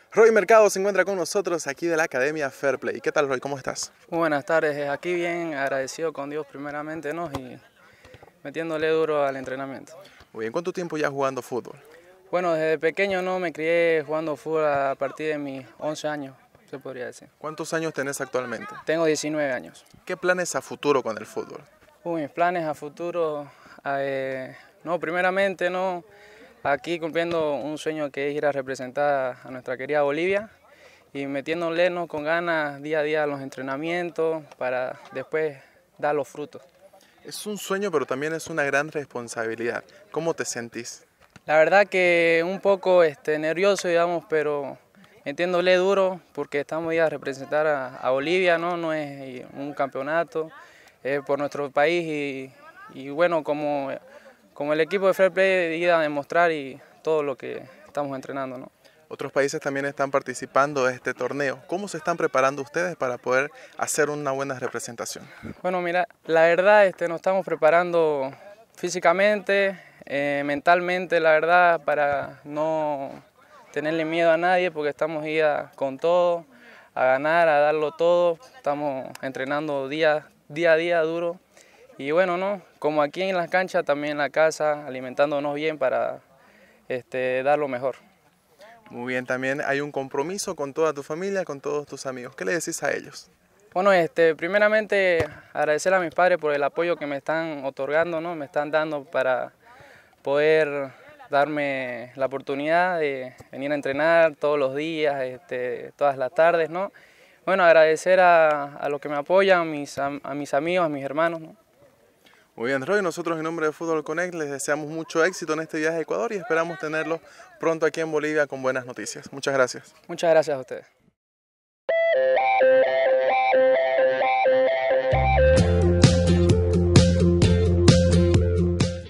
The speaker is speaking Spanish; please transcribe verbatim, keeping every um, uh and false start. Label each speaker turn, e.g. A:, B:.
A: Roy Mercado se encuentra con nosotros aquí de la Academia Fair Play. ¿Qué tal, Roy? ¿Cómo estás?
B: Muy buenas tardes, aquí bien agradecido con Dios primeramente, ¿no? Y metiéndole duro al entrenamiento.
A: Muy bien, ¿cuánto tiempo ya jugando fútbol?
B: Bueno, desde pequeño no me crié jugando fútbol a partir de mis once años, se podría decir.
A: ¿Cuántos años tenés actualmente?
B: Tengo diecinueve años.
A: ¿Qué planes a futuro con el fútbol?
B: Uy, mis planes a futuro, eh, no, primeramente, no, aquí cumpliendo un sueño que es ir a representar a nuestra querida Bolivia y metiéndole, ¿no?, con ganas día a día a los entrenamientos para después dar los frutos.
A: Es un sueño, pero también es una gran responsabilidad. ¿Cómo te sentís?
B: La verdad que un poco este, nervioso, digamos, pero metiéndole duro porque estamos ya a representar a, a Bolivia, ¿no? No es un campeonato, es por nuestro país y, y bueno, como, como el equipo de Fair Play ir a demostrar y todo lo que estamos entrenando, ¿no?
A: Otros países también están participando de este torneo. ¿Cómo se están preparando ustedes para poder hacer una buena representación?
B: Bueno, mira, la verdad este, nos estamos preparando físicamente, eh, mentalmente, la verdad, para no tenerle miedo a nadie porque estamos ya con todo, a ganar, a darlo todo. Estamos entrenando día, día a día duro. Y bueno, ¿no? Como aquí en las canchas, también en la casa, alimentándonos bien para este, dar lo mejor.
A: Muy bien, también hay un compromiso con toda tu familia, con todos tus amigos. ¿Qué le decís a ellos?
B: Bueno, este, primeramente agradecer a mis padres por el apoyo que me están otorgando, ¿no? Me están dando para poder darme la oportunidad de venir a entrenar todos los días, este, todas las tardes, ¿no? Bueno, agradecer a, a los que me apoyan, a mis, a, a mis amigos, a mis hermanos, ¿no?
A: Muy bien, Roy, nosotros en nombre de Fútbol Connect les deseamos mucho éxito en este viaje a Ecuador y esperamos tenerlo pronto aquí en Bolivia con buenas noticias. Muchas gracias.
B: Muchas gracias a ustedes.